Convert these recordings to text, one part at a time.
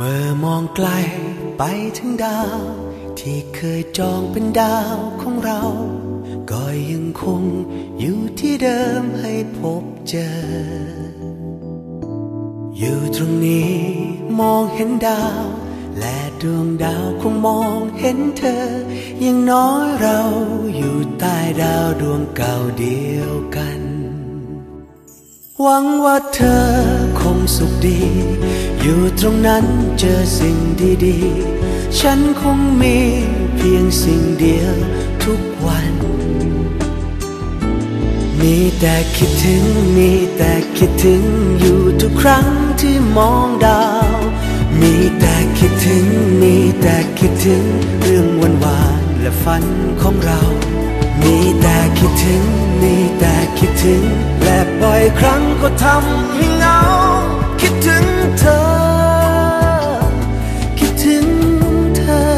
มื่อมองไกลไปถึงดาวที่เคยจองเป็นดาวของเราก็ยังคงอยู่ที่เดิมให้พบเจออยู่ตรงนี้มองเห็นดาวและดวงดาวคงมองเห็นเธออย่างน้อยเราอยู่ใต้ดาวดวงเก่าเดียวกันหวังว่าเธอคงสุขดีอยู่ตรงนั้นเจอสิ่งดีๆฉันคงมีเพียงสิ่งเดียวทุกวันมีแต่คิดถึงมีแต่คิดถึงอยู่ทุกครั้งที่มองดาวมีแต่คิดถึงมีแต่คิดถึงเรื่องหวานๆและฝันของเรามีแต่คิดถึงมีแต่คิดถึงและบ่อยครั้งก็ทำให้เหงาคิดถึงเธอคิดถึงเธอ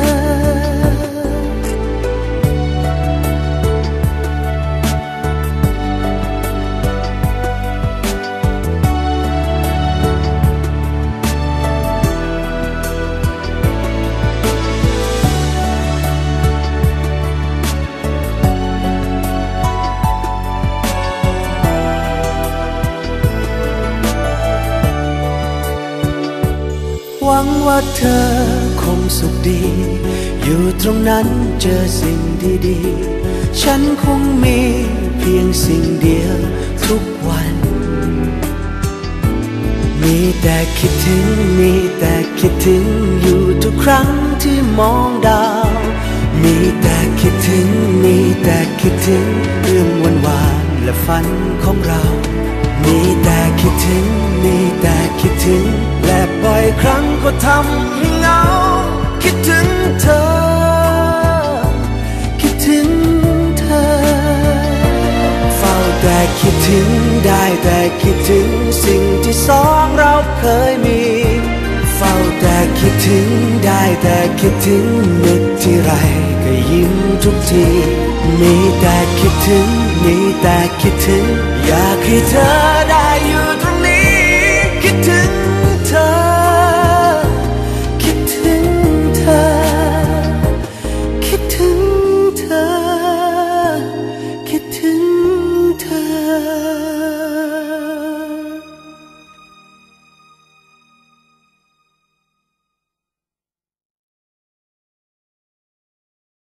หวังว่าเธอคงสุขดีอยู่ตรงนั้นเจอสิ่งดีๆฉันคงมีเพียงสิ่งเดียวทุกวันมีแต่คิดถึงมีแต่คิดถึงอยู่ทุกครั้งที่มองดาวมีแต่คิดถึงมีแต่คิดถึงเรื่องหวานๆและฝันของเรามีแต่คิดถึงมีแต่คิดถึงและบ่อยครั้งก็ทำให้เหงาคิดถึงเธอคิดถึงเธอเฝ้าแต่คิดถึงได้แต่คิดถึงสิ่งที่สองเราเคยมีเฝ้าแต่คิดถึงได้แต่คิดถึงนึกที่ไรก็ยิ้มทุกทีมีแต่คิดถึงมีแต่คิดถึงอยากให้เธอได้